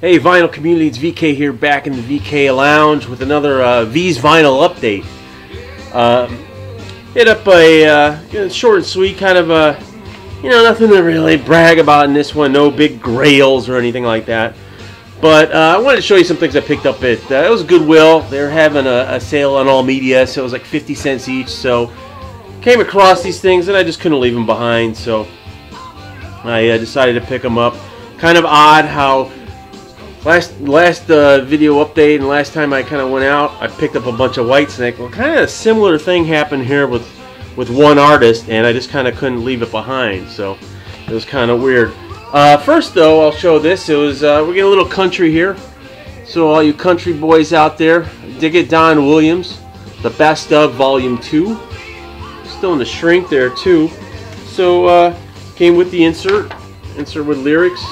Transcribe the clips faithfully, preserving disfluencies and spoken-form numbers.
Hey vinyl community, it's V K here, back in the V K Lounge with another uh, V's Vinyl update. Um, hit up a uh, you know, short and sweet, kind of a, you know, nothing to really brag about in this one, no big grails or anything like that. But uh, I wanted to show you some things I picked up at, uh, it was Goodwill. They were having a, a sale on all media, so it was like fifty cents each. So came across these things and I just couldn't leave them behind, so I uh, decided to pick them up. Kind of odd how Last last uh, video update and last time I kind of went out, I picked up a bunch of Whitesnake. Well, kind of a similar thing happened here with with one artist, and I just kind of couldn't leave it behind. So it was kind of weird. Uh, first, though, I'll show this. It was uh, we're getting a little country here. So all you country boys out there, dig it, Don Williams, the Best of Volume Two. Still in the shrink there too. So uh, came with the insert, insert with lyrics.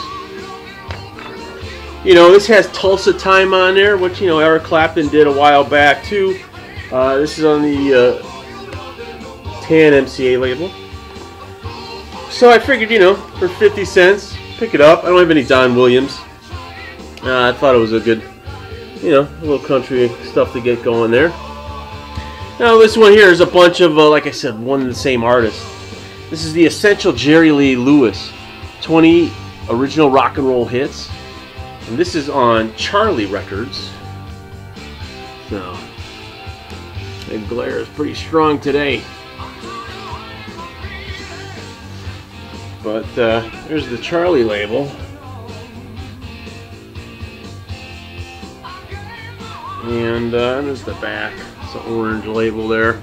You know, this has Tulsa Time on there, which, you know, Eric Clapton did a while back too. Uh, this is on the uh, Tan M C A label. So I figured, you know, for fifty cents, pick it up. I don't have any Don Williams. Uh, I thought it was a good, you know, a little country stuff to get going there. Now this one here is a bunch of, uh, like I said, one and the same artist. This is the Essential Jerry Lee Lewis, twenty original rock and roll hits. And this is on Charlie Records. So, the glare is pretty strong today. But uh, there's the Charlie label. And uh, there's the back. It's an orange label there.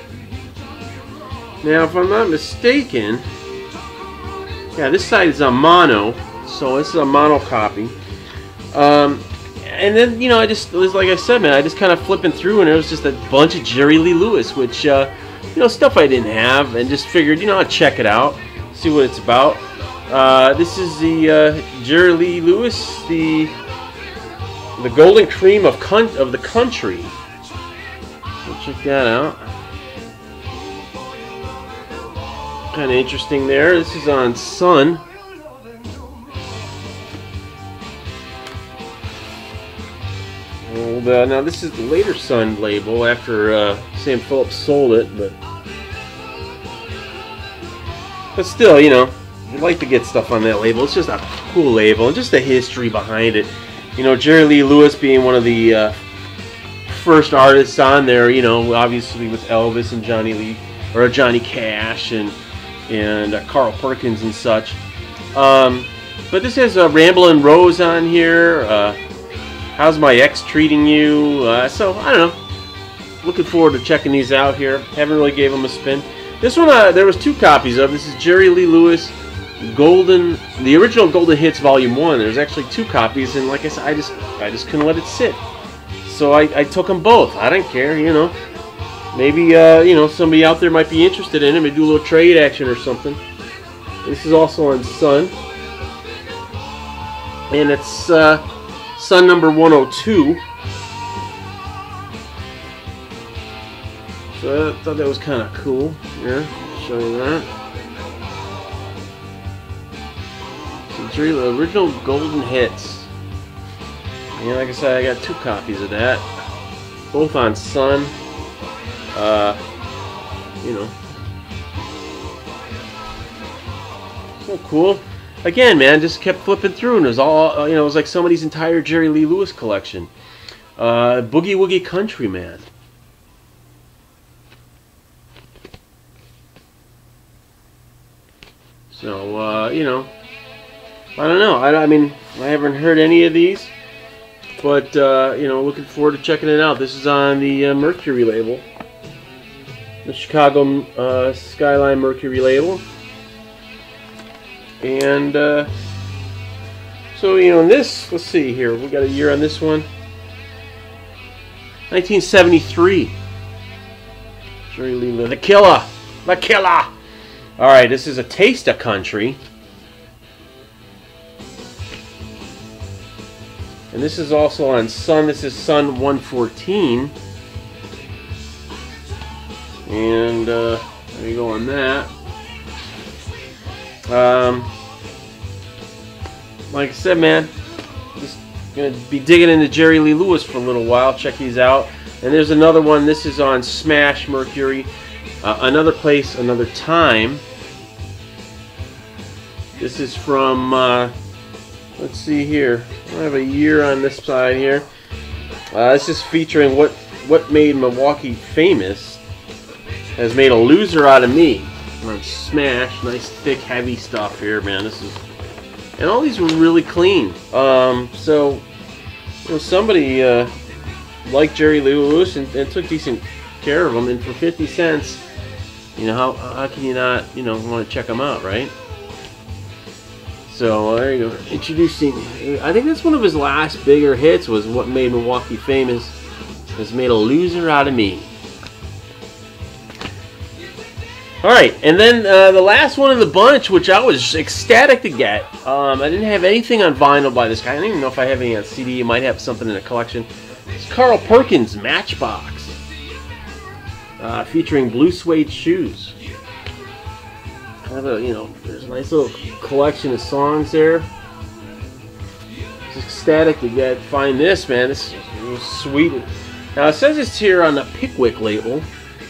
Now, if I'm not mistaken, yeah, this side is a mono. So this is a mono copy. Um, and then, you know, I just, it was like I said, man, I just kind of flipping through and it was just a bunch of Jerry Lee Lewis, which, uh, you know, stuff I didn't have, and just figured, you know, I'd check it out, see what it's about. Uh, this is the uh, Jerry Lee Lewis, the the Golden Cream of, con of the Country. So check that out. Kind of interesting there. This is on Sun. Uh, now this is the later Sun label after uh, Sam Phillips sold it, but but still, you know, you'd like to get stuff on that label. It's just a cool label and just the history behind it. You know, Jerry Lee Lewis being one of the uh, first artists on there. You know, obviously with Elvis and Johnny Lee or Johnny Cash and and uh, Carl Perkins and such. Um, but this has a uh, Ramblin' Rose on here. Uh, How's My Ex Treating You? Uh, so, I don't know. Looking forward to checking these out here. Haven't really gave them a spin. This one, uh, there was two copies of. This is Jerry Lee Lewis Golden, the original Golden Hits Volume one. There's actually two copies, and like I said, I just, I just couldn't let it sit. So I, I took them both. I don't care, you know. Maybe, uh, you know, somebody out there might be interested in it. Maybe do a little trade action or something. This is also on Sun. And it's, uh... Sun number one oh two. So I thought that was kind of cool. Yeah, show you that. So it's really the original Golden Hits. And like I said, I got two copies of that. Both on Sun. Uh, you know. So cool. Again, man, just kept flipping through, and it was all, you know, it was like somebody's entire Jerry Lee Lewis collection. Uh, Boogie Woogie Country, man. So, uh, you know, I don't know. I, I mean, I haven't heard any of these, but, uh, you know, looking forward to checking it out. This is on the uh, Mercury label, the Chicago uh, Skyline Mercury label. And uh, so, you know, in this, let's see here, we got a year on this one, nineteen seventy-three. Jerry Lee, the killer, the killer. All right, this is A Taste of Country, and this is also on Sun. This is Sun one fourteen, and uh, there you go on that. Um, like I said, man, just Gonna be digging into Jerry Lee Lewis for a little while. Check these out. And there's another one. This is on Smash Mercury. Uh, Another Place, Another Time. This is from, uh, let's see here. I have a year on this side here. Uh, this is featuring what what made Milwaukee famous. Has made a loser out of me. On Smash, nice thick heavy stuff here, man. This is, and all these were really clean. Um, so, you know, somebody uh, liked Jerry Lee Lewis and, and took decent care of them. And for fifty cents, you know, how how can you not, you know, want to check them out, right? So there you go. Introducing, I think that's one of his last bigger hits. Was what made Milwaukee famous. Has made a loser out of me. Alright, and then uh, the last one of the bunch, which I was ecstatic to get. Um, I didn't have anything on vinyl by this guy. I don't even know if I have any on C D. You might have something in the collection. It's Carl Perkins Matchbox. Uh, featuring blue suede shoes. Kind of a, you know, there's a nice little collection of songs there. Just ecstatic to get, find this, man. This is sweet. Now it says it's here on the Pickwick label.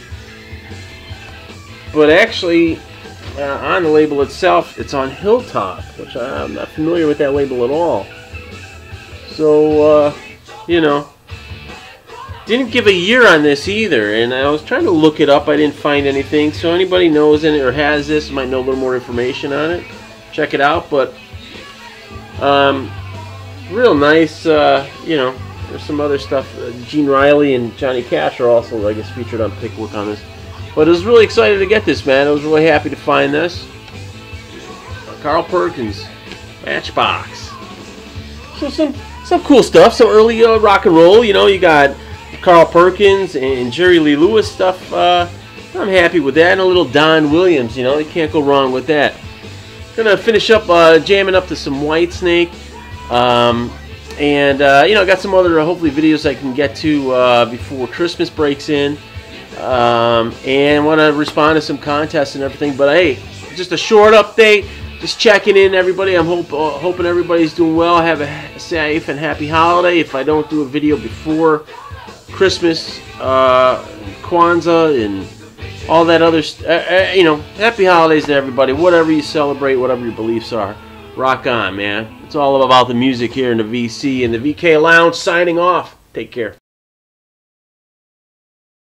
But actually, uh, on the label itself, it's on Hilltop, which I'm not familiar with that label at all. So, uh, you know, didn't give a year on this either, and I was trying to look it up. I didn't find anything. So anybody knows it or has this might know a little more information on it. Check it out. But um, real nice. Uh, you know, there's some other stuff. Uh, Gene Riley and Johnny Cash are also, I guess, featured on Pickwick on this. But I was really excited to get this, man. I was really happy to find this. Carl Perkins, Matchbox. So some some cool stuff. Some early uh, rock and roll. You know, you got Carl Perkins and Jerry Lee Lewis stuff. Uh, I'm happy with that. And a little Don Williams. You know, you can't go wrong with that. Gonna finish up uh, jamming up to some Whitesnake. Um, and uh, you know, got some other uh, hopefully videos I can get to uh, before Christmas breaks in. Um, and want to respond to some contests and everything. But hey, just a short update. Just checking in, everybody. I'm hope, uh, hoping everybody's doing well. Have a safe and happy holiday. If I don't do a video before Christmas, uh, Kwanzaa, and all that other, st uh, uh, you know, happy holidays to everybody. Whatever you celebrate, whatever your beliefs are, rock on, man. It's all about the music here in the V C and the V K Lounge. Signing off. Take care.